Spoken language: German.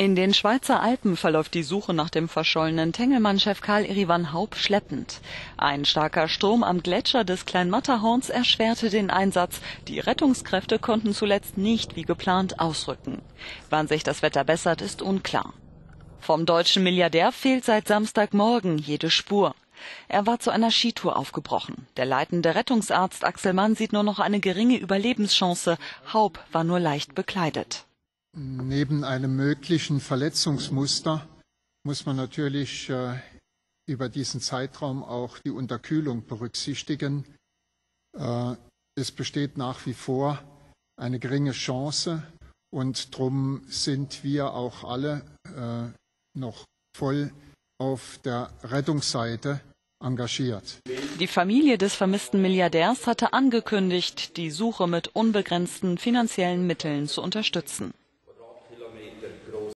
In den Schweizer Alpen verläuft die Suche nach dem verschollenen Tengelmann-Chef Karl Erivan Haup schleppend. Ein starker Sturm am Gletscher des Kleinmatterhorns erschwerte den Einsatz. Die Rettungskräfte konnten zuletzt nicht wie geplant ausrücken. Wann sich das Wetter bessert, ist unklar. Vom deutschen Milliardär fehlt seit Samstagmorgen jede Spur. Er war zu einer Skitour aufgebrochen. Der leitende Rettungsarzt Axel Mann sieht nur noch eine geringe Überlebenschance. Haup war nur leicht bekleidet. Neben einem möglichen Verletzungsmuster muss man natürlich über diesen Zeitraum auch die Unterkühlung berücksichtigen. Es besteht nach wie vor eine geringe Chance und darum sind wir auch alle noch voll auf der Rettungsseite engagiert. Die Familie des vermissten Milliardärs hatte angekündigt, die Suche mit unbegrenzten finanziellen Mitteln zu unterstützen.